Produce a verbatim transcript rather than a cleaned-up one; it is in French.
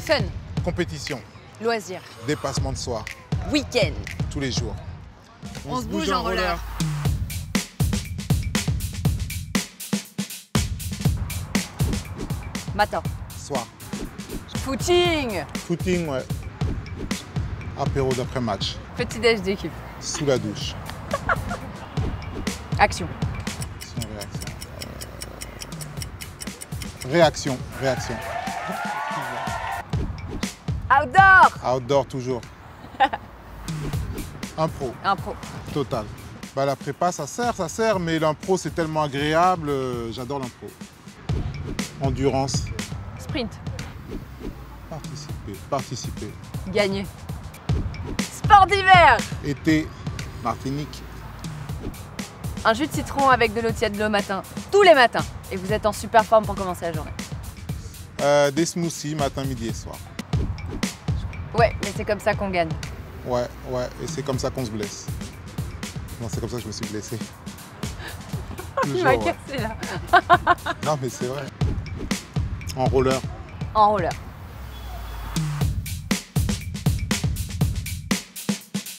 Fun. Compétition. Loisir. Dépassement de soi. Week-end. Tous les jours. On, On se bouge en roller. roller. Matin. Soir. Footing. Footing, ouais. Apéro d'après-match. Petit déj d'équipe. Sous la douche. Action. Action, réaction. Euh... Réaction, réaction. Outdoor. Outdoor toujours. Impro. Impro. Total. Bah, la prépa, ça sert, ça sert, mais l'impro, c'est tellement agréable. J'adore l'impro. Endurance. Sprint. Participer, participer. Gagner. Sport d'hiver. Été, Martinique. Un jus de citron avec de l'eau tiède le matin, tous les matins. Et vous êtes en super forme pour commencer la journée. Euh, des smoothies, matin, midi et soir. Ouais, mais c'est comme ça qu'on gagne. Ouais, ouais, et c'est comme ça qu'on se blesse. Non, c'est comme ça que je me suis blessé. Il m'a cassé là. Non, mais c'est vrai. En roller. En roller.